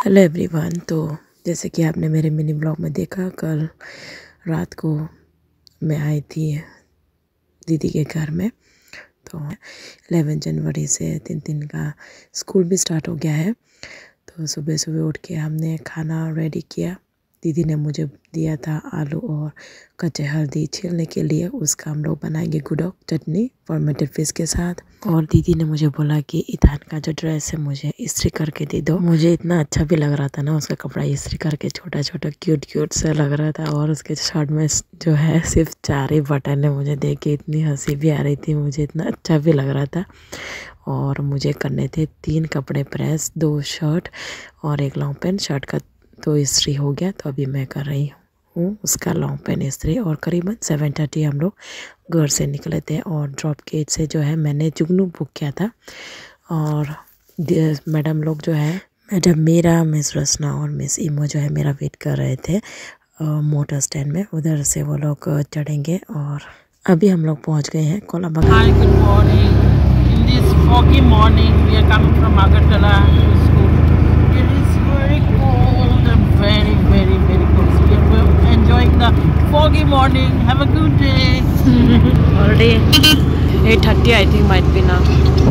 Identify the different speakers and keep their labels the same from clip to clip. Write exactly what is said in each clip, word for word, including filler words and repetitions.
Speaker 1: Hello everyone. तो जैसे कि आपने मेरे मिनी ब्लॉग में देखा, कल रात को मैं आई थी दीदी के घर में। तो ग्यारह जनवरी से तीन दिन का स्कूल भी स्टार्ट हो गया है। तो सुबह सुबह उठ के हमने खाना रेडी किया। दीदी ने मुझे दिया था आलू और कच्चे हल्दी छीलने के लिए। उसका हम लोग बनाएंगे गुडोक चटनी फॉर्मेटेड फिश के साथ। और दीदी ने मुझे बोला कि इथान का जो ड्रेस है मुझे इस्त्री करके दे दो। मुझे इतना अच्छा भी लग रहा था ना, उसका कपड़ा इस्त्री करके छोटा छोटा क्यूट क्यूट सा लग रहा था। और उसके शर्ट में जो है सिर्फ चार ही बटन है। मुझे देख के इतनी हंसी भी आ रही थी, मुझे इतना अच्छा भी लग रहा था। और मुझे करने थे तीन कपड़े प्रेस, दो शर्ट और एक लॉन्ग पैंट। शर्ट का तो इस्त्री हो गया, तो अभी मैं कर रही हूँ उसका लॉन्ग पैंट इस्त्री। और करीबन सेवन थर्टी हम लोग घर से निकले थे। और ड्रॉप गेट से जो है मैंने जुगनू बुक किया था। और मैडम लोग जो है, मैडम मीरा, मिस रसना और मिस इमो जो है मेरा वेट कर रहे थे मोटर स्टैंड में। उधर से वो लोग चढ़ेंगे और अभी हम लोग पहुँच गए हैं कोलंबा।
Speaker 2: Hi, good morning. In this foggy morning, we are coming from Agartala to school. It is very cold and very, very, very cold. So we are enjoying the foggy morning. Have a good day.
Speaker 3: Already eight thirty, I think might be now.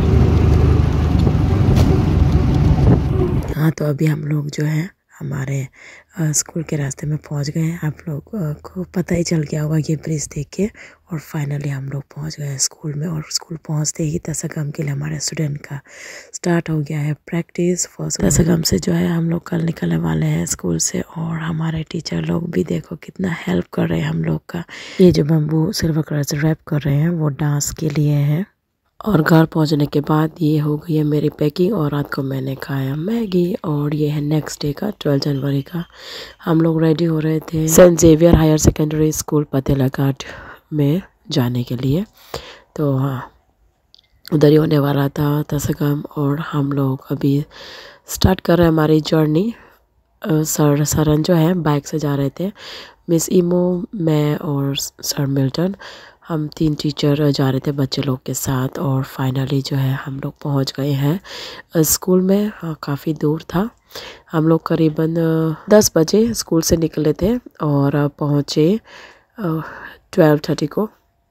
Speaker 1: हाँ, तो अभी हम लोग जो है हमारे आ, school के रास्ते में पहुंच गए हैं। आप लोग आ, को पता ही चल गया होगा ये ब्रिज देख के। और फाइनली हम लोग पहुंच गए हैं स्कूल में। और स्कूल पहुंचते ही दशगम के लिए हमारे स्टूडेंट का स्टार्ट हो गया है प्रैक्टिस। फर्स्ट दशगम से जो है हम लोग कल निकलने वाले हैं स्कूल से। और हमारे टीचर लोग भी देखो कितना हेल्प कर रहे हैं हम लोग का। ये जो बम्बू सिल्वर कलर से रैप कर रहे हैं वो डांस के लिए है। और घर पहुंचने के बाद ये हो गई है मेरी पैकिंग। और रात को मैंने खाया मैगी। और ये है नेक्स्ट डे का ट्वेल्व जनवरी का। हम लोग रेडी हो रहे थे Saint Xavier higher secondary school Patela Ghat में जाने के लिए। तो हाँ, उधर ही होने वाला था दशगम। और हम लोग अभी स्टार्ट कर रहे हैं हमारी जर्नी। सर सरन जो है बाइक से जा रहे थे, मिस इमो, मैं और सर मिल्टन, हम तीन टीचर जा रहे थे बच्चे लोग के साथ। और फाइनली जो है हम लोग पहुंच गए हैं स्कूल में। हाँ, काफ़ी दूर था। हम लोग करीबन दस बजे स्कूल से निकले थे और पहुँचे ट्वेल्व थर्टी को।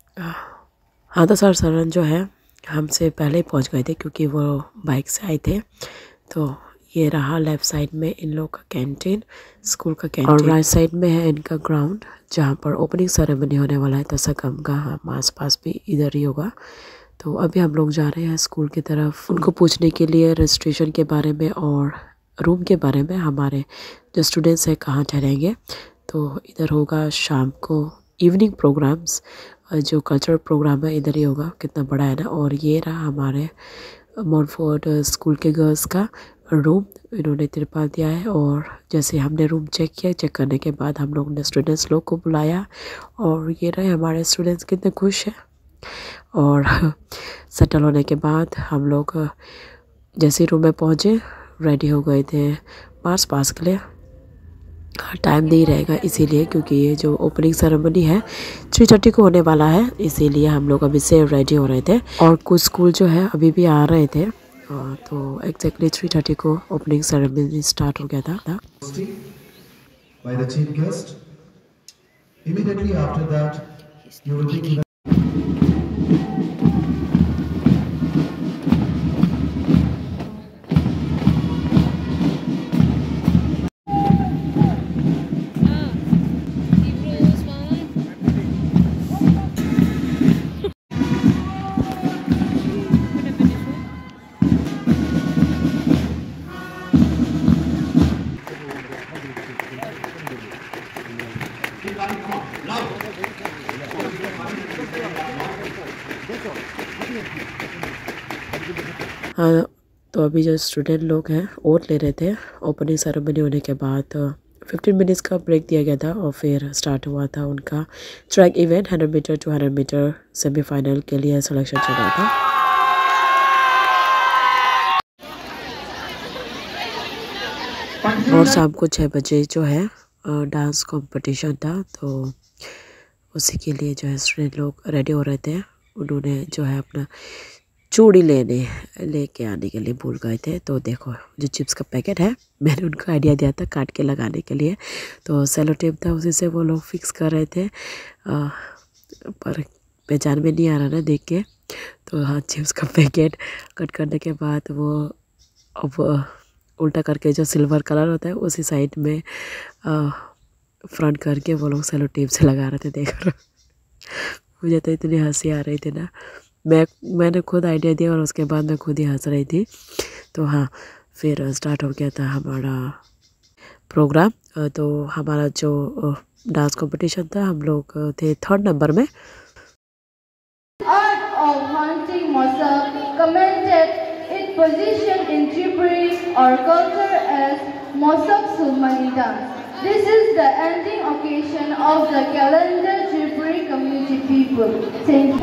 Speaker 1: हाँ, तो सर सरन जो है हमसे पहले ही पहुँच गए थे क्योंकि वो बाइक से आए थे। तो ये रहा लेफ़्ट साइड में इन लोग का कैंटीन, स्कूल का कैंटीन। और राइट साइड में है इनका ग्राउंड जहाँ पर ओपनिंग सेरेमनी होने वाला है दशगम का। हम आस पास भी इधर ही होगा। तो अभी हम लोग जा रहे हैं स्कूल की तरफ उनको पूछने के लिए रजिस्ट्रेशन के बारे में और रूम के बारे में। हमारे जो स्टूडेंट्स हैं कहाँ ठहरेंगे। तो इधर होगा शाम को इवनिंग प्रोग्राम्स, जो कल्चरल प्रोग्राम है इधर ही होगा। कितना बड़ा है ना। और ये रहा हमारे मॉन्टफोर्ट स्कूल के गर्ल्स का रूम, इन्होंने तिरपाल दिया है। और जैसे हमने रूम चेक किया, चेक करने के बाद हम लोग ने स्टूडेंट्स लोग को बुलाया। और ये रहे हमारे स्टूडेंट्स कितने खुश हैं। और सेटल होने के बाद हम लोग जैसे रूम में पहुँचे रेडी हो गए थे मार्च पास के लिए। टाइम नहीं रहेगा इसीलिए, क्योंकि ये जो ओपनिंग सेरेमनी है थ्री थर्टी को होने वाला है, इसीलिए हम लोग अभी से रेडी हो रहे थे। और कुछ स्कूल जो है अभी भी आ रहे थे। तो एग्जैक्टली थ्री थर्टी को ओपनिंग सेरेमनी स्टार्ट हो गया था।
Speaker 4: By the chief guest. Immediately after that, you will be given
Speaker 1: हाँ, तो अभी जो स्टूडेंट लोग हैं ओट ले रहे थे। ओपनिंग सेरेमनी होने के बाद फिफ्टीन मिनट्स का ब्रेक दिया गया था और फिर स्टार्ट हुआ था उनका track event. Hundred metre two hundred metre semifinal के लिए सिलेक्शन चल रहा था। और शाम को छः बजे जो है डांस कंपटीशन था। तो उसी के लिए जो है स्टूडेंट लोग रेडी हो रहे थे। उन्होंने जो है अपना चूड़ी लेने लेके आने के लिए भूल गए थे। तो देखो जो चिप्स का पैकेट है, मैंने उनको आइडिया दिया था काट के लगाने के लिए, तो सेलो टेप था उसी से वो लोग फिक्स कर रहे थे, आ, पर पहचान में नहीं आ रहा ना देख के। तो हाँ, चिप्स का पैकेट कट करने के बाद वो अब उल्टा करके जो सिल्वर कलर होता है उसी साइड में आ, फ्रंट करके वो लोग सेलो टेप से लगा रहे थे। देख रहे मुझे तो इतनी हंसी आ रही थी ना, मैं मैंने खुद आइडिया दिया और उसके बाद मैं खुद ही हंस रही थी। तो हाँ, फिर स्टार्ट हो गया था हमारा प्रोग्राम। तो हमारा जो डांस कंपटीशन था, हम लोग थे थर्ड नंबर में।
Speaker 5: Art of hunting mosak commented its position in Tripuri or culture as Mosak Sulmani dance. This is the ending occasion of the calendar Tripuri community people. Thank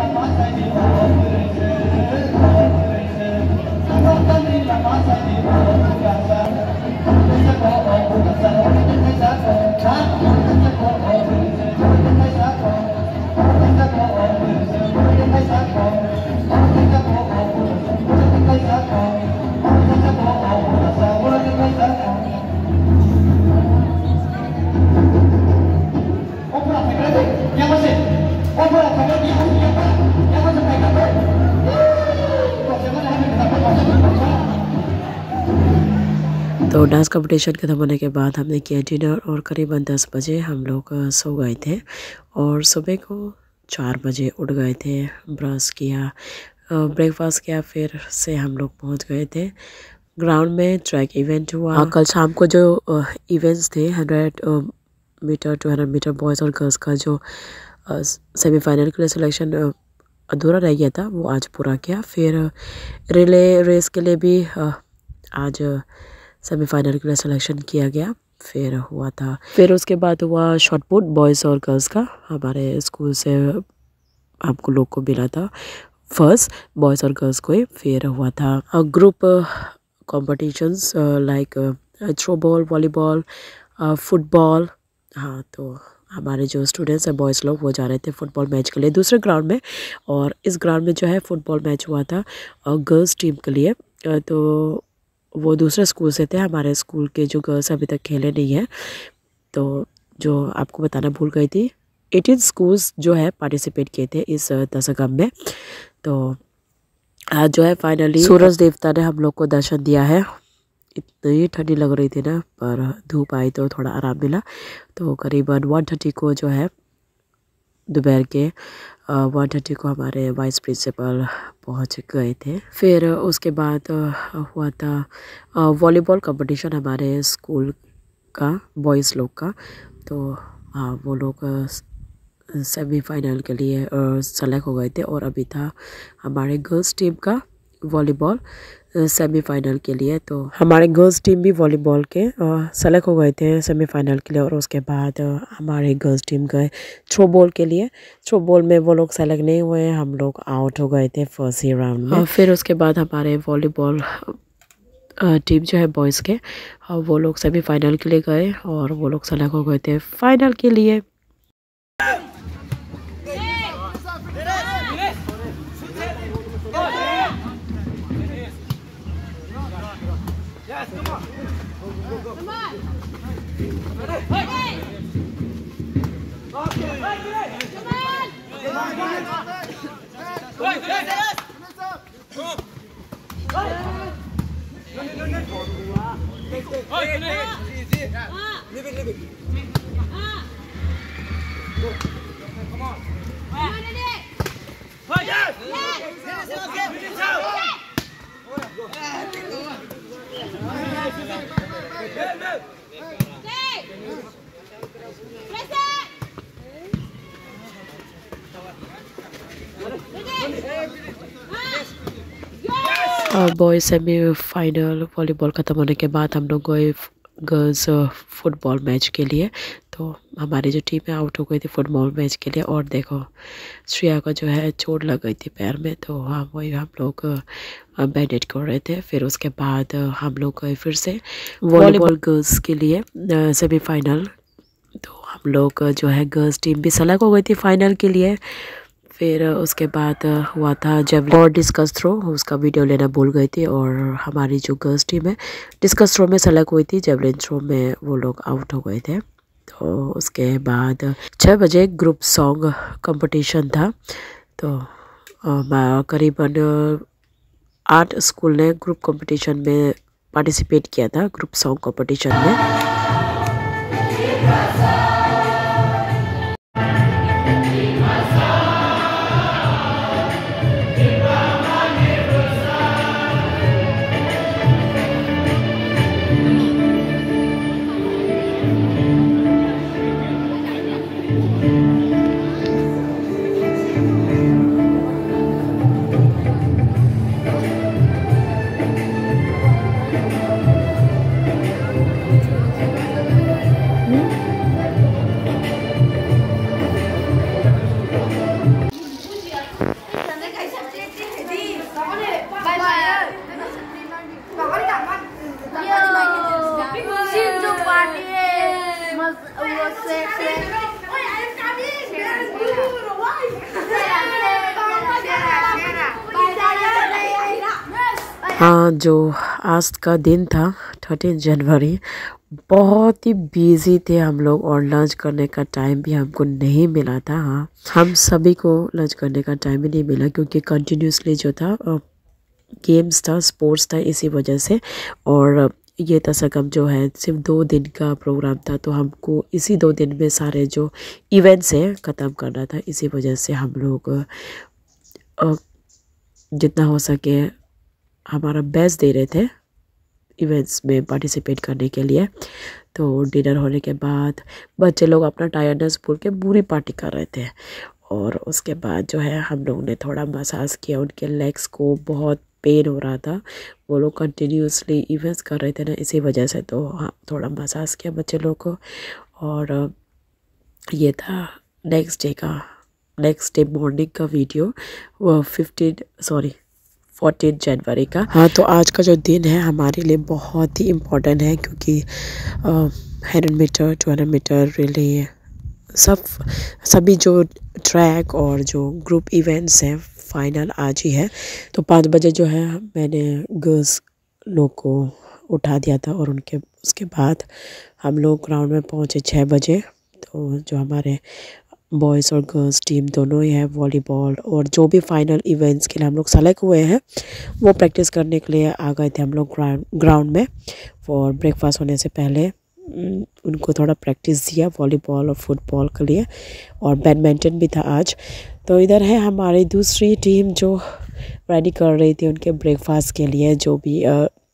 Speaker 1: तो dance competition खत्म होने के बाद हमने किया dinner और करीबन दस बजे हम लोग सो गए थे और सुबह को चार बजे उठ गए थे, ब्रश किया, ब्रेकफास्ट किया, फिर से हम लोग पहुंच गए थे ग्राउंड में। ट्रैक इवेंट हुआ। कल शाम को जो इवेंट्स थे hundred metre two hundred metre boys और गर्ल्स का जो सेमीफाइनल के लिए सिलेक्शन अधूरा रह गया था वो आज पूरा किया। फिर रिले रेस के लिए भी आज सेमीफाइनल के लिए सिलेक्शन किया गया, फिर हुआ था। फिर उसके बाद हुआ शॉट पुट बॉयज़ और गर्ल्स का। हमारे स्कूल से हमको लोग को मिला था फर्स्ट, बॉयज़ और गर्ल्स को ही। फिर हुआ था group competitions like throw ball, volleyball, football. हाँ, तो हमारे जो स्टूडेंट्स हैं बॉयज़ लोग वो जा रहे थे फुटबॉल मैच के लिए दूसरे ग्राउंड में, और इस ग्राउंड में जो है फुटबॉल मैच हुआ था गर्ल्स टीम के लिए। तो वो दूसरे स्कूल से थे, हमारे स्कूल के जो गर्ल्स अभी तक खेले नहीं हैं। तो जो आपको बताना भूल गई थी, अठारह स्कूल्स जो है पार्टिसिपेट किए थे इस दशकम में। तो आज जो है फाइनली सूरज देवता ने हम लोग को दर्शन दिया है। इतनी ठंडी लग रही थी ना, पर धूप आई तो थोड़ा आराम मिला। तो करीबन वन थर्टी को जो है दोपहर के वन थर्टी को हमारे वाइस प्रिंसिपल पहुंच गए थे। फिर उसके बाद हुआ था वॉलीबॉल कंपटीशन हमारे स्कूल का, बॉयज़ लोग का। तो हाँ, वो लोग सेमीफाइनल के लिए सेलेक्ट हो गए थे, और अभी था हमारे गर्ल्स टीम का वॉलीबॉल सेमीफाइनल के लिए। तो हमारे गर्ल्स टीम भी वॉलीबॉल के सेलेक्ट हो गए थे सेमीफाइनल के लिए, और उसके बाद हमारे गर्ल्स टीम गए थ्रो बॉल के लिए। थ्रो बॉल में वो लोग सेलेक्ट नहीं हुए, हम लोग आउट हो गए थे फर्स्ट ही राउंड में। फिर उसके बाद हमारे वॉलीबॉल टीम जो है बॉयज़ के, वो लोग सेमीफाइनल के लिए गए और वो लोग सेलेक्ट हो गए थे फाइनल के लिए। बॉयज़ सेमीफाइनल वॉलीबॉल ख़त्म होने के बाद हम लोग गए गर्ल्स फुटबॉल मैच के लिए। तो हमारी जो टीम है आउट हो गई थी फुटबॉल मैच के लिए, और देखो श्रेया को जो है चोट लग गई थी पैर में। तो हाँ, वही हम लोग बैंडेज कर रहे थे। फिर उसके बाद हम लोग गए फिर से वॉलीबॉल गर्ल्स के लिए सेमीफाइनल। तो हम लोग जो है गर्ल्स टीम भी सेलेक्ट हो गई थी फाइनल के लिए। फिर उसके बाद हुआ था जब और डिस्कस थ्रो, उसका वीडियो लेना भूल गई थी। और हमारी जो गर्ल्स टीम है डिस्कस थ्रो में सेलेक्ट हुई थी, जेवलिन थ्रो में वो लोग आउट हो गए थे। तो उसके बाद छः बजे ग्रुप सॉन्ग कंपटीशन था। तो करीबन आठ स्कूल ने ग्रुप कंपटीशन में पार्टिसिपेट किया था, ग्रुप सॉन्ग कंपटीशन में। हाँ, जो आज का दिन था थर्टीन जनवरी, बहुत ही बिजी थे हम लोग और लंच करने का टाइम भी हमको नहीं मिला था। हाँ, हम सभी को लंच करने का टाइम भी नहीं मिला क्योंकि कंटिन्यूसली जो था गेम्स था, स्पोर्ट्स था, इसी वजह से। और ये तसकम जो है सिर्फ दो दिन का प्रोग्राम था, तो हमको इसी दो दिन में सारे जो इवेंट्स है ख़त्म करना था। इसी वजह से हम लोग जितना हो सके हमारा बेस्ट दे रहे थे इवेंट्स में पार्टिसिपेट करने के लिए। तो डिनर होने के बाद बच्चे लोग अपना टायर्डनेस भूल के पूरी पार्टी कर रहे थे। और उसके बाद जो है हम लोग ने थोड़ा मसाज किया, उनके लेग्स को बहुत पेन हो रहा था, वो लोग कंटिन्यूसली इवेंट्स कर रहे थे ना, इसी वजह से। तो हाँ, थोड़ा मसाज किया बच्चे लोग को। और ये था नेक्स्ट डे का नेक्स्ट डे मॉर्निंग का वीडियो, वो फिफ्टीन सॉरी फोर्टीन जनवरी का। हाँ, तो आज का जो दिन है हमारे लिए बहुत ही इम्पोर्टेंट है क्योंकि hundred metre two hundred metre relay सब सभी जो ट्रैक और जो ग्रुप इवेंट्स हैं फाइनल आज ही है। तो पाँच बजे जो है मैंने गर्ल्स लोग को उठा दिया था और उनके उसके बाद हम लोग ग्राउंड में पहुँचे छः बजे। तो जो हमारे बॉयज़ और गर्ल्स टीम दोनों ही है, वॉलीबॉल और जो भी फाइनल इवेंट्स के लिए हम लोग सेलेक्ट हुए हैं वो प्रैक्टिस करने के लिए आ गए थे हम लोग ग्राउंड ग्राउंड में। और ब्रेकफास्ट होने से पहले उनको थोड़ा प्रैक्टिस दिया वॉलीबॉल और फुटबॉल के लिए, और बैडमिंटन भी था आज। तो इधर है हमारी दूसरी टीम जो रेडी कर रही थी उनके ब्रेकफास्ट के लिए, जो भी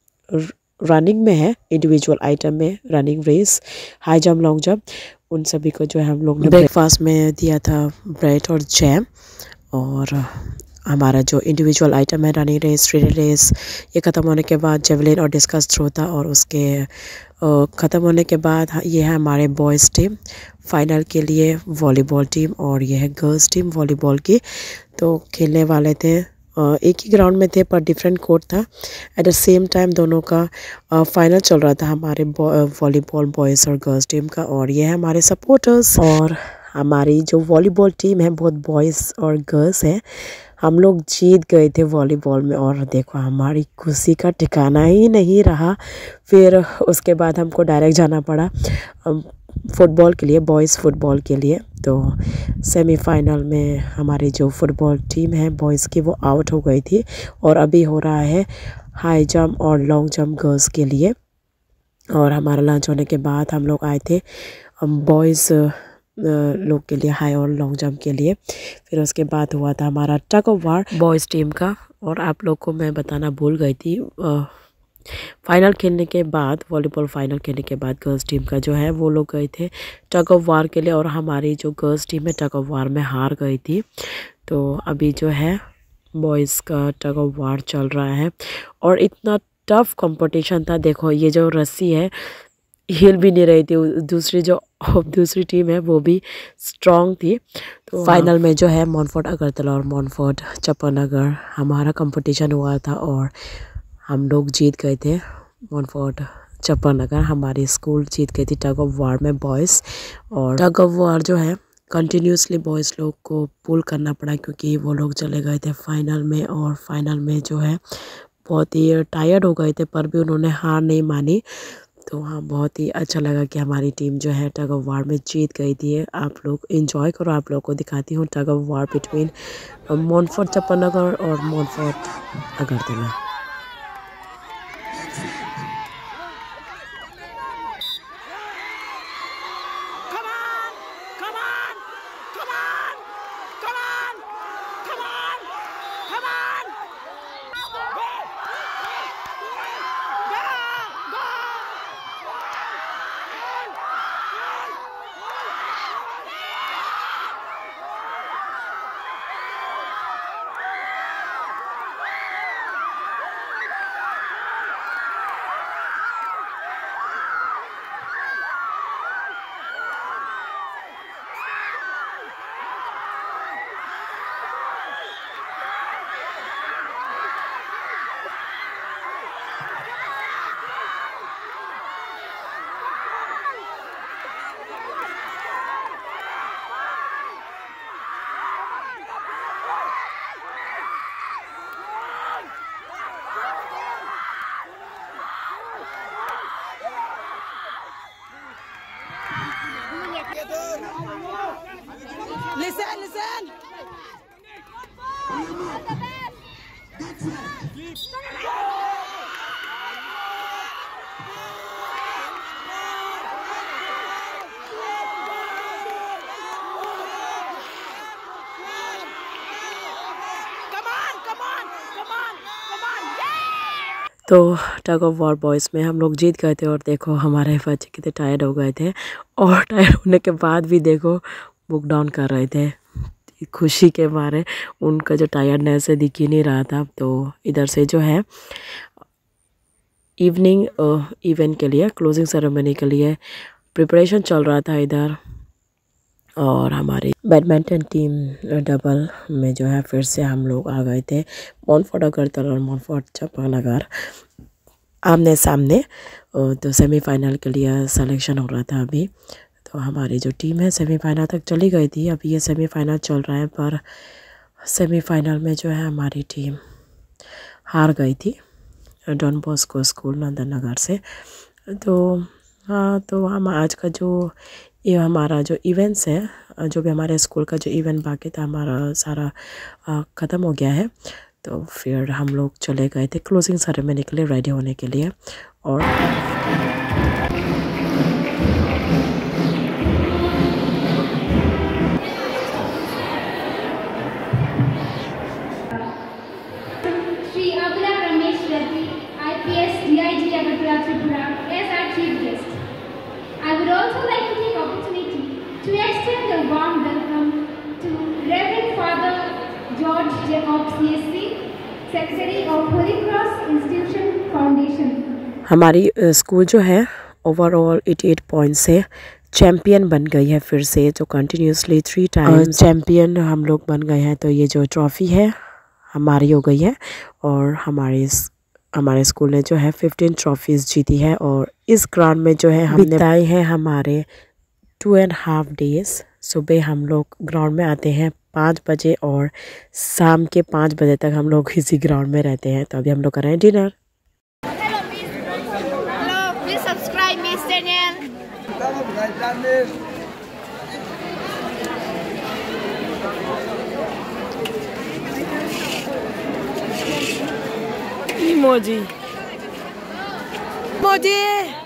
Speaker 1: रनिंग में है, इंडिविजुअल आइटम में running race, high jump, long jump, उन सभी को जो है हम लोग ने ब्रेकफास्ट में दिया था ब्रेड और जैम। और हमारा जो इंडिविजुअल आइटम है रनिंग रेस, रिले रेस, ये ख़त्म होने के बाद जेवलिन और डिस्कस थ्रो था। और उसके ख़त्म होने के बाद ये है हमारे बॉयज़ टीम फाइनल के लिए वॉलीबॉल टीम, और ये है गर्ल्स टीम वॉलीबॉल की। तो खेलने वाले थे एक ही ग्राउंड में थे पर डिफरेंट कोर्ट था। एट द सेम टाइम दोनों का फाइनल चल रहा था, हमारे वॉलीबॉल बॉयज़ और गर्ल्स टीम का। और ये है हमारे सपोर्टर्स। और हमारी जो वॉलीबॉल टीम है बहुत बॉयज़ और गर्ल्स हैं, हम लोग जीत गए थे वॉलीबॉल में। और देखो हमारी खुशी का ठिकाना ही नहीं रहा। फिर उसके बाद हमको डायरेक्ट जाना पड़ा फुटबॉल के लिए, बॉयज़ फुटबॉल के लिए। तो सेमीफाइनल में हमारी जो फुटबॉल टीम है बॉयज़ की वो आउट हो गई थी। और अभी हो रहा है हाई जंप और लॉन्ग जंप गर्ल्स के लिए। और हमारा लंच होने के बाद हम लोग आए थे बॉयज़ लोग के लिए हाई और लॉन्ग जंप के लिए। फिर उसके बाद हुआ था हमारा tug of war boys team का। और आप लोग को मैं बताना भूल गई थी, फाइनल खेलने के बाद, वॉलीबॉल फाइनल खेलने के बाद गर्ल्स टीम का जो है वो लोग गए थे टग ऑफ वार के लिए। और हमारी जो गर्ल्स टीम है टग ऑफ वार में हार गई थी। तो अभी जो है बॉयज़ का टग ऑफ वार चल रहा है। और इतना टफ कंपटीशन था, देखो ये जो रस्सी है हिल भी नहीं रही थी, दूसरी जो दूसरी टीम है वो भी स्ट्रॉन्ग थी। तो फाइनल में जो है मोनफोर्ड अगरतला और मोनफोर्ड चप्पनगर हमारा कंपटीशन हुआ था और हम लोग जीत गए थे। मोनफोर्ड चप्पनगर हमारी स्कूल जीत गई थी टग ऑफ वार में बॉयज़। और टग ऑफ वार जो है कंटिन्यूसली बॉयज़ लोग को पुल करना पड़ा क्योंकि वो लोग चले गए थे फाइनल में, और फाइनल में जो है बहुत ही टायर्ड हो गए थे, पर भी उन्होंने हार नहीं मानी। तो हाँ, बहुत ही अच्छा लगा कि हमारी टीम जो है टग ऑफ वार में जीत गई थी। आप लोग एंजॉय करो, आप लोगों को दिखाती हूँ टग ऑफ वार बिटवीन मोनफोर्ट चप्पननगर और मोनफोर्ट अगरतला।
Speaker 2: Listen, listen.
Speaker 1: तो टग ऑफ वॉर बॉयज़ में हम लोग जीत गए थे, और देखो हमारे बच्चे कितने टायर्ड हो गए थे, और टायर्ड होने के बाद भी देखो बुक डाउन कर रहे थे खुशी के मारे। उनका जो टायर्डनेस है दिख ही नहीं रहा था। तो इधर से जो है इवनिंग इवेंट के लिए, क्लोजिंग सेरेमनी के लिए प्रिपरेशन चल रहा था इधर। और हमारी बैडमिंटन टीम डबल में जो है फिर से हम लोग आ गए थे। मोनफोर्ट अगरतला और मोनफोर्ट चप्पननगर आमने सामने। तो सेमीफाइनल के लिए सिलेक्शन हो रहा था अभी। तो हमारी जो टीम है सेमीफाइनल तक चली गई थी, अभी ये सेमीफाइनल चल रहा है, पर सेमीफाइनल में जो है हमारी टीम हार गई थी डॉन बॉस्को स्कूल नंदनगर से। तो हाँ, तो हम आज का जो ये हमारा जो इवेंट्स है, जो भी हमारे स्कूल का जो इवेंट बाकी था हमारा सारा ख़त्म हो गया है। तो फिर हम लोग चले गए थे क्लोजिंग सेरेमनी के लिए रेडी होने के लिए। और
Speaker 5: Shri Abula Ramesh Reddy, I P S D I G Agartala Tripura, as our chief guest. I would also like to take opportunity to extend a warm welcome to Reverend Father George Jacob C S C, Secretary of Holy Cross Institution Foundation.
Speaker 1: हमारी school जो है overall अठासी point से champion बन गई है फिर से, जो कंटिन्यूसली थ्री टाइम्स चैम्पियन हम लोग बन गए हैं। तो ये जो ट्रॉफ़ी है हमारी हो गई है, और हमारे हमारे स्कूल ने जो है फिफ्टीन ट्रॉफीज़ जीती है। और इस ग्राउंड में जो है हमने बिताए हैं हमारे टू एंड हाफ डेज़। सुबह हम लोग ग्राउंड में आते हैं पाँच बजे, और शाम के पाँच बजे तक हम लोग इसी ग्राउंड में रहते हैं। तो अभी हम लोग कर रहे हैं dinner.
Speaker 5: Hello, please. Hello, please subscribe my channel.
Speaker 2: Emoji. Emoji.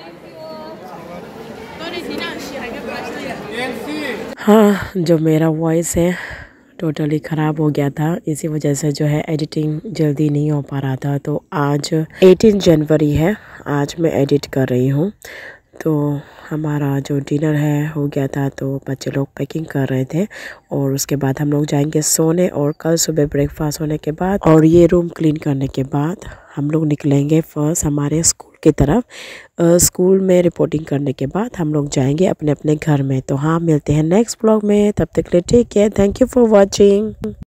Speaker 1: हाँ, जो मेरा वॉइस है टोटली ख़राब हो गया था, इसी वजह से जो है एडिटिंग जल्दी नहीं हो पा रहा था। तो आज अठारह जनवरी है, आज मैं एडिट कर रही हूँ। तो हमारा जो डिनर है हो गया था, तो बच्चे लोग पैकिंग कर रहे थे, और उसके बाद हम लोग जाएंगे सोने। और कल सुबह ब्रेकफास्ट होने के बाद और ये रूम क्लीन करने के बाद हम लोग निकलेंगे फर्स्ट हमारे स्कूल की तरफ। आ, स्कूल में रिपोर्टिंग करने के बाद हम लोग जाएंगे अपने अपने घर में। तो हाँ, मिलते हैं नेक्स्ट ब्लॉग में, तब तक के लिए take care, thank you for watching.